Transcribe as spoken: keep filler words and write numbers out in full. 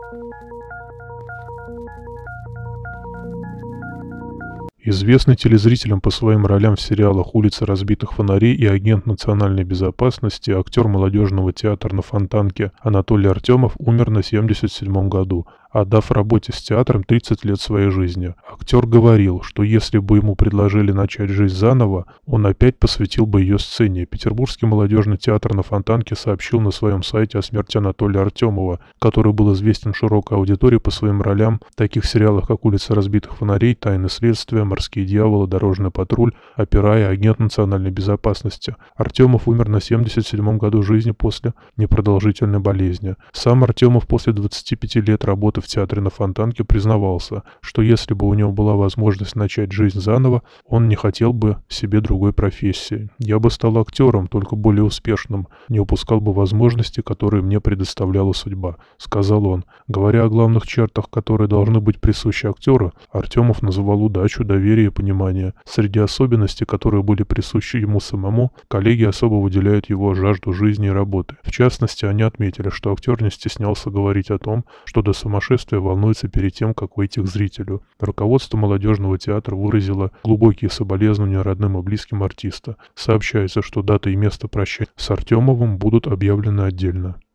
Известный телезрителям по своим ролям в сериалах «Улица разбитых фонарей» и «Агент национальной безопасности», актер молодежного театра на Фонтанке Анатолий Артемов умер на семьдесят седьмом году, отдав работе с театром тридцать лет своей жизни. Актер говорил, что если бы ему предложили начать жизнь заново, он опять посвятил бы ее сцене. Петербургский молодежный театр на Фонтанке сообщил на своем сайте о смерти Анатолия Артемова, который был известен широкой аудитории по своим ролям в таких сериалах, как «Улица разбитых фонарей», «Тайны следствия», «Морские дьяволы», «Дорожный патруль», «Опера» и «Агент национальной безопасности». Артемов умер на семьдесят седьмом году жизни после непродолжительной болезни. Сам Артемов после двадцати пяти лет работы в театре на Фонтанке признавался, что если бы у него была возможность начать жизнь заново, он не хотел бы себе другой профессии. «Я бы стал актером, только более успешным, не упускал бы возможности, которые мне предоставляла судьба», — сказал он. Говоря о главных чертах, которые должны быть присущи актеру, Артемов называл удачу, доверие и понимание. Среди особенностей, которые были присущи ему самому, коллеги особо выделяют его жажду жизни и работы. В частности, они отметили, что актер не стеснялся говорить о том, что до сумасшествия волнуется перед тем, как выйти к зрителю. Руководство молодежного театра выразило глубокие соболезнования родным и близким артиста. Сообщается, что дата и место прощания с Артемовым будут объявлены отдельно.